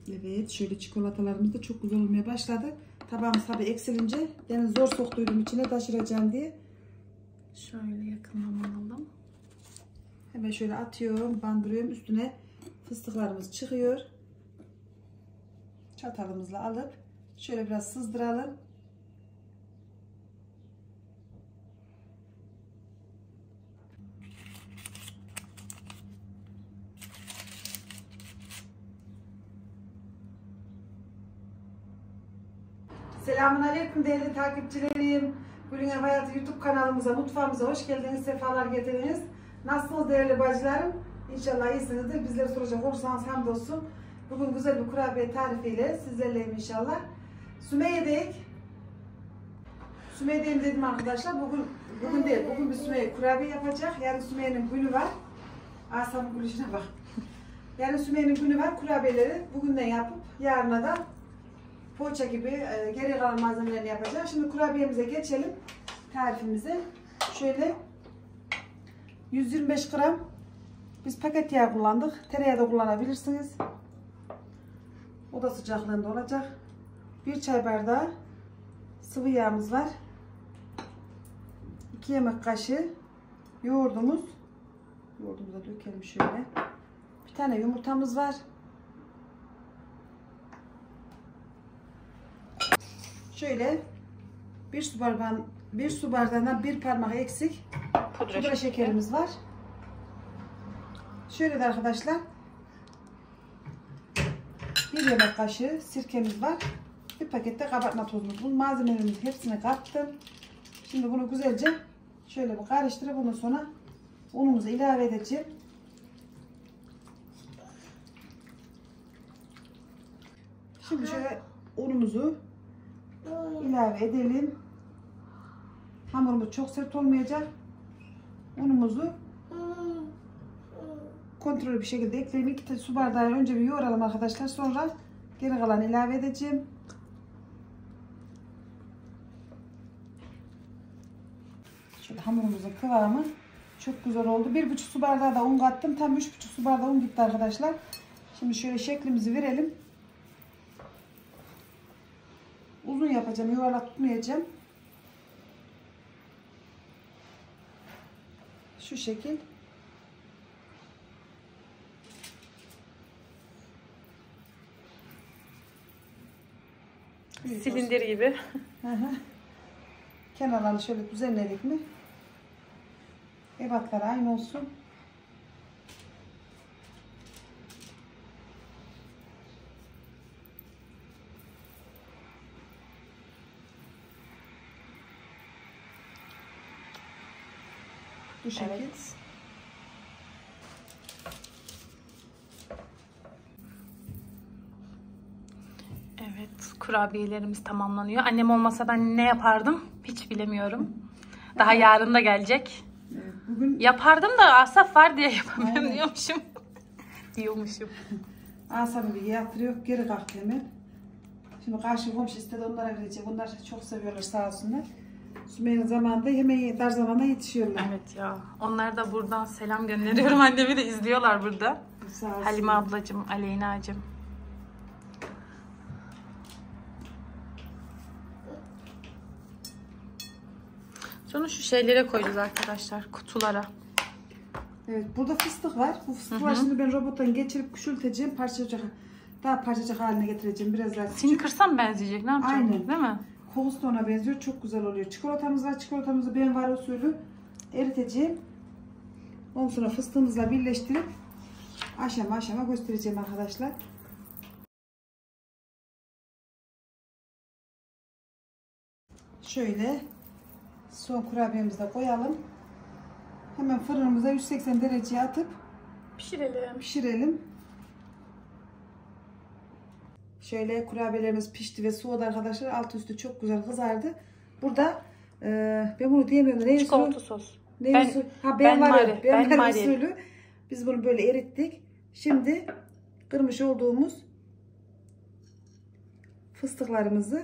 Evet, şöyle çikolatalarımız da çok güzel olmaya başladı. Tabağımız tabi eksilince ben zor soktuydum içine taşıracağım diye. Şöyle yakından alalım. Hemen şöyle atıyorum, bandırıyorum. Üstüne fıstıklarımız çıkıyor. Çatalımızla alıp şöyle biraz sızdıralım. Selamünaleyküm değerli takipçilerim. Gül'ün Ev Hayatı YouTube kanalımıza, mutfağımıza hoş geldiniz, sefalar getirdiniz. Nasılsınız değerli bacılarım? İnşallah iyisinizdir. Bizleri soracak olursanız hamdolsun. Bugün güzel bir kurabiye tarifiyle sizlerleyim inşallah. Sümeyye'deyik. Sümeyye'deyim dedim arkadaşlar. Bugün değil, bugün bir Sümeyye kurabiye yapacak. Yarın Sümeyye'nin günü var. Asamın gülüşüne bak. Yarın Sümeyye'nin günü var. Kurabiyeleri bugünden yapıp yarına da poğaça gibi geri kalan malzemelerini yapacağız. Şimdi kurabiyemize geçelim. Tarifimize. Şöyle 125 gram biz paket yağ kullandık. Tereyağı da kullanabilirsiniz. Oda sıcaklığında olacak. 1 çay bardağı sıvı yağımız var. 2 yemek kaşığı yoğurdumuzu da dökelim şöyle. Bir tane yumurtamız var. Şöyle bir su bardağından bir parmak eksik pudra şekerimiz var. Şöyle de arkadaşlar 1 yemek kaşığı sirkemiz var. Bir pakette kabartma tozumuz. Bu malzemelerimizi hepsini kattım. Şimdi bunu güzelce şöyle bir karıştırıp ondan sonra unumuzu ilave edeceğim. Şimdi şöyle unumuzu ilave edelim. Hamurumuz çok sert olmayacak. Unumuzu kontrollü bir şekilde ekleyelim. 2 su bardağı önce bir yoğuralım arkadaşlar. Sonra geri kalanı ilave edeceğim. Şöyle hamurumuzun kıvamı çok güzel oldu. 1,5 su bardağı da un kattım. Tam 3,5 su bardağı un gitti arkadaşlar. Şimdi şöyle şeklimizi verelim. Uzun yapacağım. Yuvarlak tutmayacağım. Şu şekil. Silindir gibi. Kenarlarını şöyle düzenledik mi? Ebatlar aynı olsun. Bu şekil. Evet. Evet, kurabiyelerimiz tamamlanıyor. Annem olmasa ben ne yapardım hiç bilemiyorum. Daha yarın da gelecek. Evet, bugün yapardım da Asaf var diye yapamıyorum diyormuşum. Asaf'ı bir yatırıyor, geri kalktı hemen. Şimdi karşı komşu istedi, onlara verecek. Onlar çok seviyorlar sağ olsunlar. Sümeyye'nin zamanında yemeği dar zamanda yetişiyorlar. Evet ya. Onlar da buradan selam gönderiyorum. Annemi de izliyorlar burada. Halime ablacığım, Aleyna'cığım. Sonra şu şeylere koyacağız arkadaşlar. Kutulara. Evet, burada fıstık var. Bu fıstıkları şimdi ben robottan geçirip küçülteceğim. Daha parçacık haline getireceğim. Biraz daha küçük. Sinkirsem benzeyecek. Ne yapacağım? Aynen. Değil mi? Coldstone'a benziyor. Çok güzel oluyor. Çikolatamız var. Çikolatamızı ben var usulü eriteceğim. Ondan sonra fıstığımızla birleştirip aşama aşama göstereceğim arkadaşlar. Şöyle son kurabiyemizi de koyalım. Hemen fırınımıza 180 dereceye atıp pişirelim. Şöyle kurabiyelerimiz pişti ve soğudu arkadaşlar. Altı üstü çok güzel kızardı. Burada ben bunu diyemiyorum. Çikolata sos. Ben usulü. Biz bunu böyle erittik. Şimdi kırmış olduğumuz fıstıklarımızı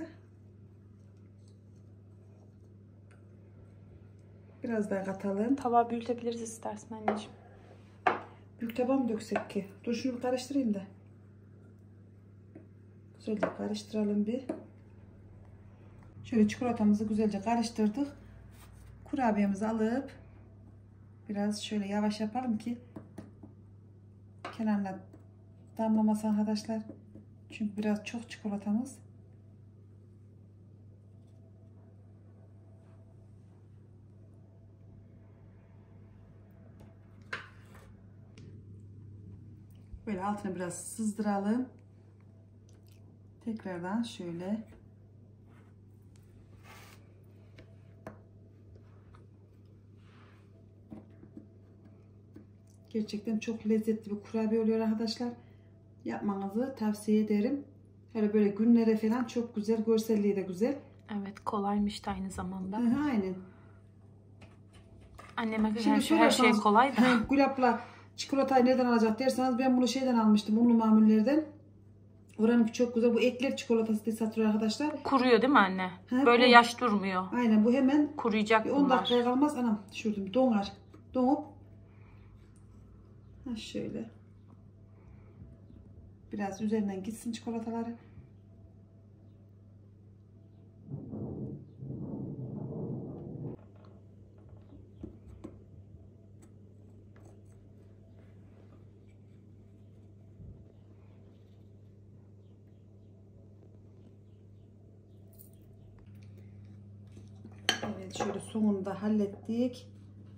biraz daha katalım. Tabağı büyütebiliriz istersen anneciğim. Büyük tabağa mı döksek ki? Dur şunu karıştırayım da. Güzelce karıştıralım bir. Şöyle çikolatamızı güzelce karıştırdık. Kurabiyemizi alıp biraz şöyle yavaş yapalım ki kenarına damlamasın arkadaşlar. Çünkü biraz çok çikolatamız. Böyle altına biraz sızdıralım. Tekrardan şöyle. Gerçekten çok lezzetli bir kurabiye oluyor arkadaşlar. Yapmanızı tavsiye ederim. Hele böyle günlere falan çok güzel. Görselliği de güzel. Evet, kolaymış da aynı zamanda. Aynen. Anneme göre her şey kolay da. Gülapla çikolatayı nereden alacak derseniz ben bunu şeyden almıştım. Unlu mamullerden. Oranınki çok güzel. Bu ekler çikolatası diye satılıyor arkadaşlar. Kuruyor değil mi anne? Ha, böyle bu, yaş durmuyor. aynen bu hemen kuruyacak bir 10 bunlar. dakikaya kalmaz. Anam şuradım donar. Donup. Ha şöyle. Biraz üzerinden gitsin çikolataları. Evet, şöyle sonunda hallettik.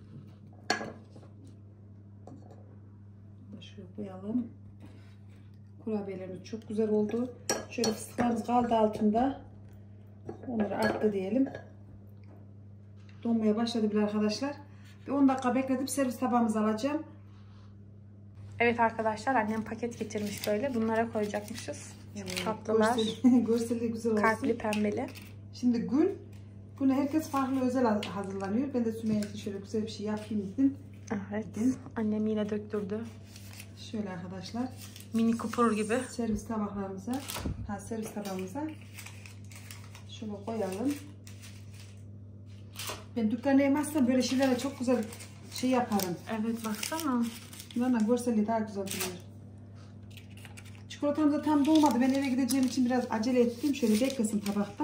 Şöyle koyalım. Kurabiyelerimiz çok güzel oldu. Şöyle fıstıklarımız kaldı altında. Onları arttı diyelim. Donmaya başladı bile arkadaşlar. Bir 10 dakika bekletip servis tabağımıza alacağım. Evet arkadaşlar, annem paket getirmiş böyle. Bunlara koyacakmışız. Çok tatlılar. Görselliği güzel olsun. Kalpli pembeli. Şimdi bunu herkes farklı özel hazırlanıyor. Ben de Sümeyye için şöyle güzel bir şey yapayım dedim. Evet. Annem yine döktürdü. Şöyle arkadaşlar. Mini kupur gibi. Servis tabağımıza şöyle koyalım. Ben dükkana yemezsem böyle şeylere çok güzel şey yaparım. Evet, baksana. Bunlarla görselliği daha güzel duruyor. Çikolatam da tam dolmadı. Ben eve gideceğim için biraz acele ettim. Şöyle beklesin tabakta.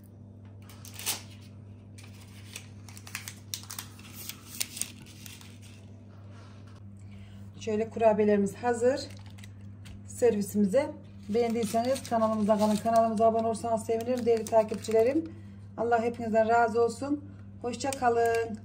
Şöyle kurabiyelerimiz hazır. Servisimize. Beğendiyseniz kanalımıza kalın. Kanalımıza abone olursanız sevinirim değerli takipçilerim. Allah hepinizden razı olsun. Hoşça kalın.